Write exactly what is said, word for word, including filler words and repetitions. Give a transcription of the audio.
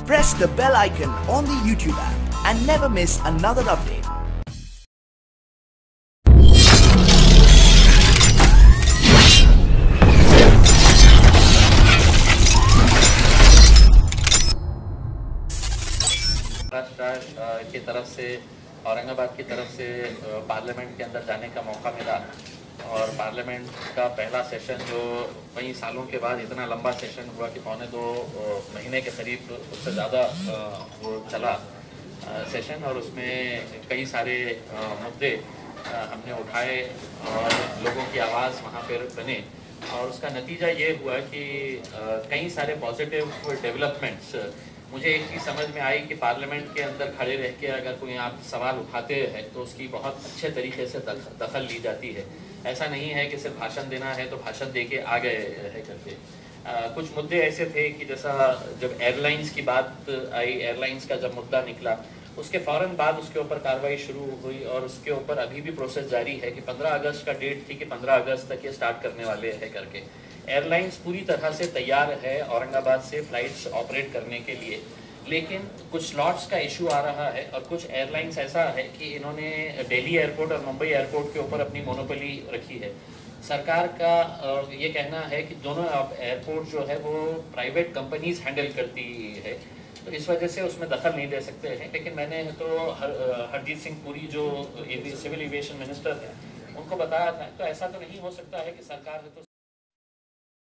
Press the bell icon on the YouTube app and never miss another update. Maharashtra की तरफ से औरंगाबाद की तरफ से पार्लियामेंट के अंदर जाने का मौका मिला और पार्लियामेंट का पहला सेशन जो कई सालों के बाद इतना लंबा सेशन हुआ कि पौने दो महीने के करीब उससे ज़्यादा वो चला सेशन और उसमें कई सारे मुद्दे हमने उठाए और लोगों की आवाज़ वहाँ पर बने और उसका नतीजा ये हुआ कि कई सारे पॉजिटिव डेवलपमेंट्स। मुझे एक चीज़ समझ में आई कि पार्लियामेंट के अंदर खड़े रह के अगर कोई आप सवाल उठाते हैं तो उसकी बहुत अच्छे तरीके से दखल ली जाती है। ऐसा नहीं है कि सिर्फ भाषण देना है तो भाषण दे के आ गए है करके। आ, कुछ मुद्दे ऐसे थे कि जैसा जब एयरलाइंस की बात आई, एयरलाइंस का जब मुद्दा निकला उसके फ़ौरन बाद उसके ऊपर कार्रवाई शुरू हुई और उसके ऊपर अभी भी प्रोसेस जारी है कि पंद्रह अगस्त का डेट थी कि पंद्रह अगस्त तक ये स्टार्ट करने वाले हैं करके। एयरलाइंस पूरी तरह से तैयार है औरंगाबाद से फ़्लाइट्स ऑपरेट करने के लिए, लेकिन कुछ स्लॉट्स का इशू आ रहा है और कुछ एयरलाइंस ऐसा है कि इन्होंने दिल्ली एयरपोर्ट और मुंबई एयरपोर्ट के ऊपर अपनी मोनोपोली रखी है। सरकार का ये कहना है कि दोनों एयरपोर्ट जो है वो प्राइवेट कंपनीज हैंडल करती है, तो इस वजह से उसमें दखल नहीं दे सकते हैं। लेकिन मैंने तो हर हरदीप सिंह पुरी जो सिविल एविएशन मिनिस्टर हैं उनको बताया था, तो ऐसा तो नहीं हो सकता है कि सरकार है तो